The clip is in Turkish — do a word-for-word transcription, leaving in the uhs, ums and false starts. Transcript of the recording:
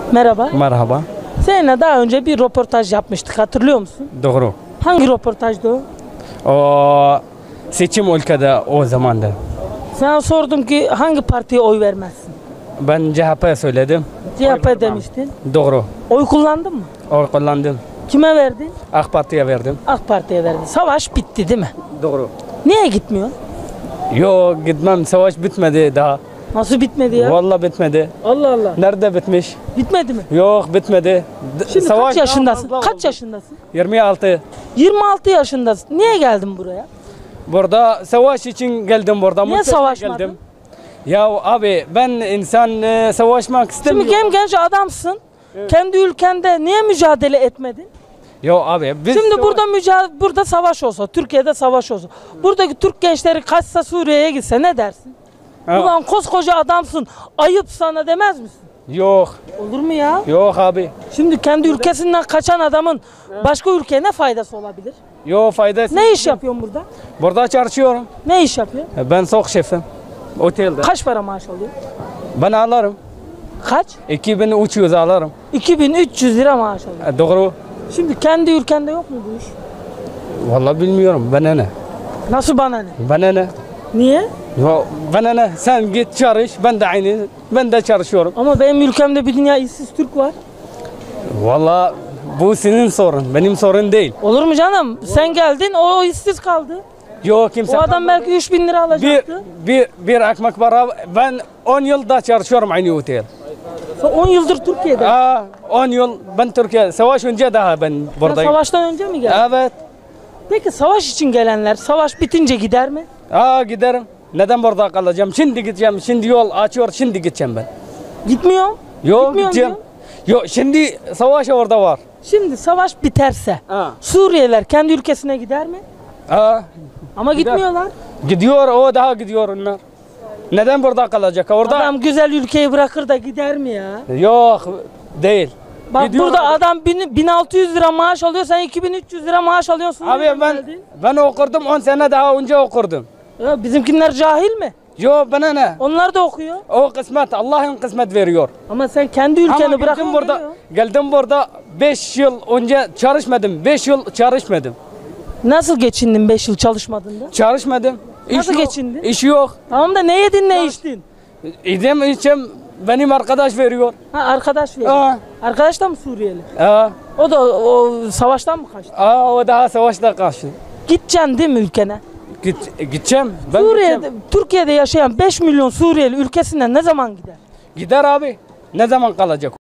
Merhaba. Merhaba. Seninle daha önce bir röportaj yapmıştık, hatırlıyor musun? Doğru. Hangi röportajdı o? O seçim ülkede o zamanda. Sana sordum ki hangi partiye oy vermezsin? Ben C H P söyledim. C H P demiştin. Doğru. Oy kullandın mı? Oy kullandım. Kime verdin? AK Parti'ye verdim. AK Parti'ye verdin. Savaş bitti değil mi? Doğru. Niye gitmiyor? Yok gitmem, savaş bitmedi daha. Nasıl bitmedi ya? Vallahi bitmedi. Allah Allah. Nerede bitmiş? Bitmedi mi? Yok bitmedi. D- Şimdi savaş kaç daha yaşındasın? fazla Kaç oldu. yaşındasın? yirmi altı. yirmi altı yaşındasın. Niye geldin buraya? Burada savaş için geldim burada. Niye Mutlaka savaşmadın? geldim. Ya abi ben insan e, savaşmak istemiyorum. Şimdi hem genç adamsın. Kendi ülkende niye mücadele etmedin? Yo abi biz Şimdi savaş- burada mücadele, burada savaş olsa, Türkiye'de savaş olsa, buradaki Türk gençleri kaçsa Suriye'ye gitse ne dersin? Ha. Ulan koskoca adamsın, ayıp sana demez misin? Yok. Olur mu ya? Yok abi. Şimdi kendi ülkesinden kaçan adamın başka ülkeye ne faydası olabilir? Yok faydası. Ne iş yapıyorsun burada? Burada çalışıyorum. Ne iş yapıyorsun? Ben sok şefim. Otelde. Kaç para maaş alıyor? Ben alırım. Kaç? iki bin üç yüz alırım. iki bin üç yüz lira maaş alıyor. E, Doğru. Şimdi kendi ülkende yok mu bu iş? Vallahi bilmiyorum. Bana ne? Nasıl bana ne? Bana ne? Niye? Ya bana ne? Sen git çalış. Ben de aynı. Ben de çalışıyorum. Ama benim ülkemde bir dünya işsiz Türk var. Vallahi bu senin sorun. Benim sorun değil. Olur mu canım? Sen geldin, o işsiz kaldı. Yok kimse. O adam belki üç bin lira bir, alacaktı. bir, bir ekmek para. Ben on yılda çalışıyorum aynı otel. Sen on yıldır Türkiye'de. Aa, on yıl ben Türkiye. Savaş önce daha ben Sen buradayım. savaştan önce mi geldin? Evet. Peki savaş için gelenler, savaş bitince gider mi? Aa giderim. Neden burada kalacağım? Şimdi gideceğim. Şimdi yol açıyor. Şimdi gideceğim ben. Gitmiyor. Yok Gitmiyorum gideceğim. Yok şimdi savaş orada var. Şimdi savaş biterse Ha. Suriyeliler kendi ülkesine gider mi? Aa, Ama Gider. gitmiyorlar. gidiyor o daha gidiyor onlar. Neden burada kalacak? Orada Adam güzel ülkeyi bırakır da gider mi ya? yok değil. Bak Gidiyor burada abi. adam bin- 1600 lira maaş alıyor, sen iki bin üç yüz lira maaş alıyorsun. Abi Suriyeli'den ben geldin. ben okurdum on sene daha önce okurdum. Ya bizimkiler cahil mi? Yok bana ne? Onlar da okuyor. O kısmet Allah'ın kısmet veriyor. Ama sen kendi ülkeni Ama bırakıp geldim burada geliyorsun. geldim burada beş yıl önce çalışmadım. beş yıl çalışmadım. Nasıl geçindin beş yıl çalışmadın da? Çalışmadım. Nasıl yok. geçindin? İş yok. Tamam da ne yedin ne içtin? İdem içim benim arkadaş veriyor. Ha arkadaş veriyor. Aa, Arkadaş da mı Suriyeli? aa, O da o savaştan mı kaçtı? aa, o daha savaşta karşı. Gideceksin değil mi ülkene? Git, gideceğim. Ben Suriye'de, gideceğim. Türkiye'de yaşayan beş milyon Suriyeli ülkesinden ne zaman gider? Gider abi. Ne zaman kalacak